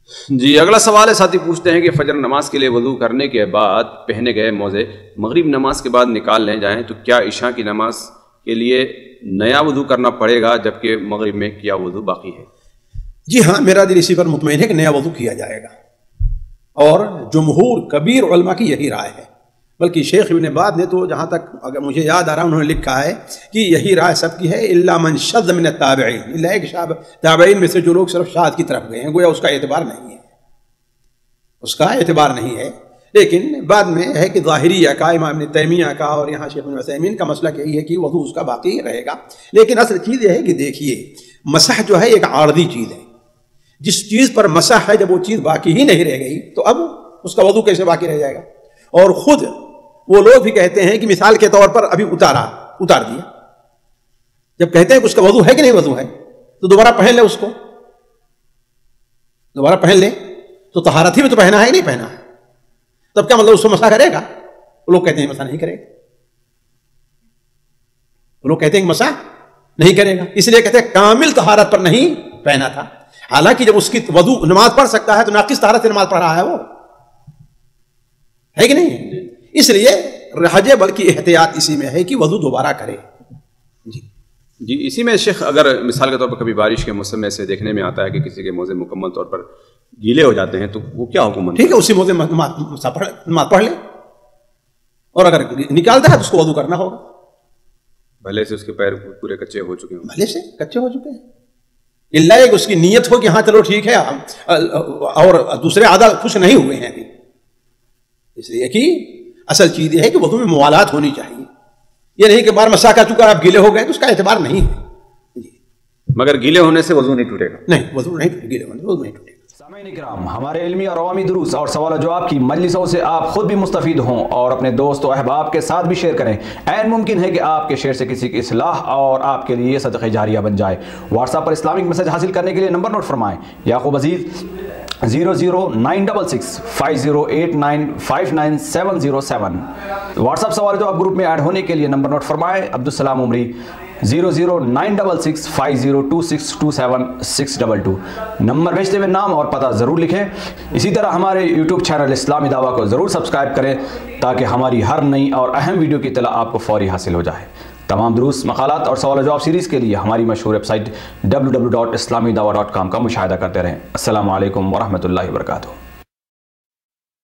جی اگلا سوال ہے، ساتھی پوچھتے ہیں کہ فجر نماز کے لیے وضو کرنے کے بعد پہنے گئے موزے مغرب نماز کے بعد نکال لے جائیں تو کیا عشاء کی نماز کے لیے نیا وضو کرنا پڑے گا جبکہ مغرب میں کیا وضو باقی ہے؟ جی ہاں، میرا دل اسی پر مطمئن ہے کہ نیا وضو کیا جائے گا، اور جمہور کبیر علماء کی یہی رائے ہے، بلکہ شیخ ابن باز نے تو جہاں تک اگر مجھے یاد آ رہا انہوں نے لکھا ہے کہ یہی رائے سب کی ہے الا من شذ من التابعین، الا ایک تابعین میں سے جو لوگ صرف شاذ کی طرف گئے ہیں، گویا اس کا اعتبار نہیں ہے، اس کا اعتبار نہیں ہے۔ لیکن بعد میں ہے کہ ظاہریہ کا، امام ابن تیمیہ کا اور یہاں شیخ ابن عثیمین کا مسئلہ یہی ہے کہ وضو اس کا باقی رہے گا۔ لیکن اصل چیز یہ ہے کہ دیکھیے، مسح جو ہے ایک عارضی چیز ہے، جس چیز پر مسح ہے جب وہ چیز باقی ہی نہیں رہ گئی تو اب اس کا وضو کیسے باقی رہ جائے گا؟ اور خود وہ لوگ بھی کہتے ہیں کہ مثال کے طور پر ابھی اتار دیا، جب کہتے ہیں کہ اس کا وضو ہے کہ نہیں وضو ہے تو دوبارہ پہن لے، اس کو دوبارہ پہن لے تو طہارت ہی میں تو پہنا ہے نہیں پہنا ہے، تب کیا مطلب اس کو مسح کرے گا؟ وہ لوگ کہتے ہیں مسح نہیں کرے گا، وہ لوگ کہتے ہیں کہ مسح نہیں کرے گا، اس لیے کہتے ہیں کامل طہارت پر نہیں پہنا تھا، حالانکہ جب اس کی وضو نماز پڑھ سکتا ہے تو ناقص طہارت سے نماز پڑھ رہا ہے، وہ ہے کہ نہیں؟ اس لیے رہجے بلکہ احتیاط اسی میں ہے کہ وضو دوبارہ کرے۔ جی اسی میں شیخ اگر مثال کے طور پر کبھی بارش کے موسم میں سے دیکھنے میں آتا ہے کہ کسی کے موزے مکمل طور پر گیلے ہو جاتے ہیں تو وہ کیا حکم ہے؟ ٹھیک ہے، اسی موزے میں نماز پڑھ لے، اور اگر نکالتا ہے تو اس کو وضو کرنا ہوگا، بھلے سے اس کے پیر پورے کچے ہو چکے ہیں، بھلے سے کچے ہو چکے ہیں، اللہ ایک اس کی نیت ہو کہ ہاں چلو ٹھیک ہے، اور دوسرے اعضاء خشک نہیں ہوئے ہیں ابھی، اس لیے کہ اصل چیز یہ ہے کہ وضو میں موالات ہونی چاہیے، یہ نہیں کہ بار مسا کر چکا آپ گیلے ہو گئے تو اس کا اعتبار نہیں ہے۔ مگر گیلے ہونے سے وضو نہیں ٹوٹے گا؟ نہیں، وضو نہیں ٹوٹے، گیلے ہونے سے وضو نہیں ٹوٹے گا۔ سامعین کرام، ہمارے علمی اور عوامی دروس اور سوال و جواب کی مجلسوں سے آپ خود بھی مستفید ہوں اور اپنے دوست و احباب کے ساتھ بھی شیئر کریں۔ عین ممکن ہے کہ آپ کے شیئر سے کسی کی اصلاح اور آپ کے لیے صدقہ جاریہ بن جائے۔ واٹس ایپ پر اسلامک میسج حاصل کرنے کے لیے نمبر نوٹ فرمائیں: یعقوب عزیز 00966 508959 واٹس ایپ سوال جواب گروپ میں ایڈ ہونے کے لیے نمبر نوٹ فرمائیں: عبدالسلام عمری 00966 502627 نمبر بھیجتے ہوئے نام اور پتہ ضرور لکھیں۔ اسی طرح ہمارے یوٹیوب چینل اسلامی دعویٰ کو ضرور سبسکرائب کریں تاکہ ہماری ہر نئی اور اہم ویڈیو کی اطلاع آپ کو فوری حاصل ہو جائے۔ تمام دروس، مقالات اور سوال و جواب سیریز کے لیے ہماری مشہور ویب سائٹ www.islamidawah.com کا مشاہدہ کرتے رہیں۔ السلام علیکم ورحمۃ اللہ وبرکاتہ۔